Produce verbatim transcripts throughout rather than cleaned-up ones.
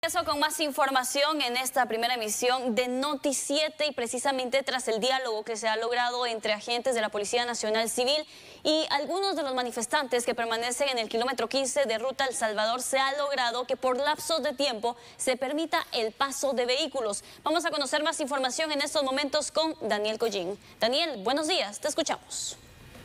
Eso con más información en esta primera emisión de Noti siete y precisamente tras el diálogo que se ha logrado entre agentes de la Policía Nacional Civil y algunos de los manifestantes que permanecen en el kilómetro quince de Ruta El Salvador, se ha logrado que por lapsos de tiempo se permita el paso de vehículos. Vamos a conocer más información en estos momentos con Daniel Collín. Daniel, buenos días, te escuchamos.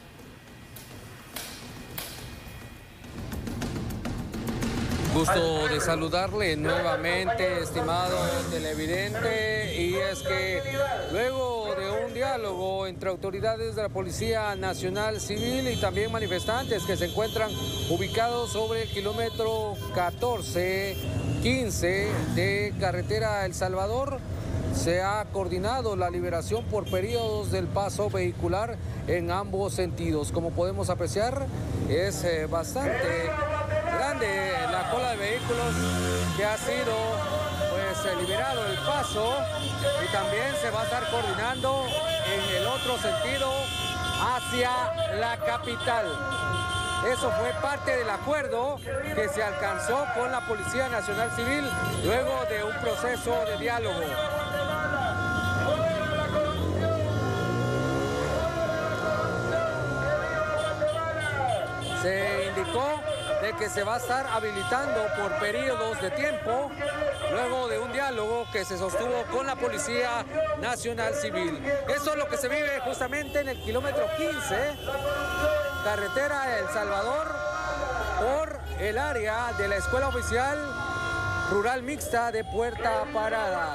Gusto de saludarle nuevamente, estimado televidente, y es que luego de un diálogo entre autoridades de la Policía Nacional Civil y también manifestantes que se encuentran ubicados sobre el kilómetro catorce quince de carretera El Salvador, se ha coordinado la liberación por periodos del paso vehicular en ambos sentidos. Como podemos apreciar, es eh, bastante grande la cola de vehículos que ha sido pues liberado el paso, y también se va a estar coordinando en el otro sentido hacia la capital. Eso fue parte del acuerdo que se alcanzó con la Policía Nacional Civil luego de un proceso de diálogo. Se indicó de que se va a estar habilitando por periodos de tiempo luego de un diálogo que se sostuvo con la Policía Nacional Civil. Eso es lo que se vive justamente en el kilómetro quince, carretera El Salvador, por el área de la Escuela Oficial Rural Mixta de Puerta Parada.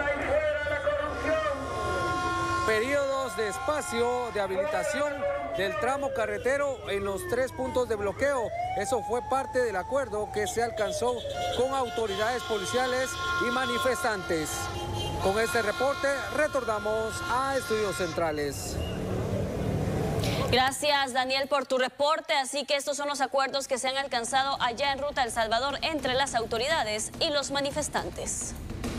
Periodos de espacio de habilitación del tramo carretero en los tres puntos de bloqueo. Eso fue parte del acuerdo que se alcanzó con autoridades policiales y manifestantes. Con este reporte retornamos a Estudios Centrales. Gracias, Daniel, por tu reporte. Así que estos son los acuerdos que se han alcanzado allá en Ruta El Salvador entre las autoridades y los manifestantes.